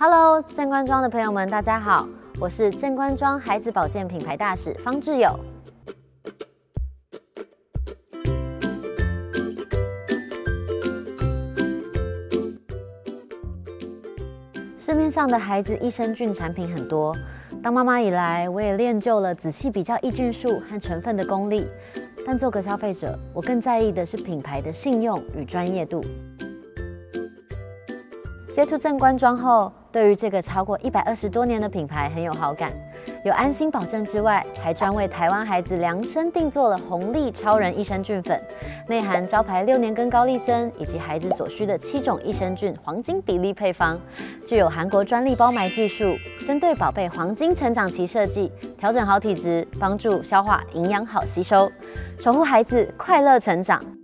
Hello， 正官庄的朋友们，大家好，我是正官庄孩子保健品牌大使方志友。市面上的孩子益生菌产品很多，当妈妈以来，我也练就了仔细比较益菌数和成分的功力。但做个消费者，我更在意的是品牌的信用与专业度。接触正官庄后，对于这个超过120多年的品牌很有好感。有安心保证之外，还专为台湾孩子量身定做了红利超人益生菌粉，内含招牌6年根高丽参以及孩子所需的7种益生菌黄金比例配方，具有韩国专利包埋技术，针对宝贝黄金成长期设计，调整好体质，帮助消化营养好吸收，守护孩子快乐成长。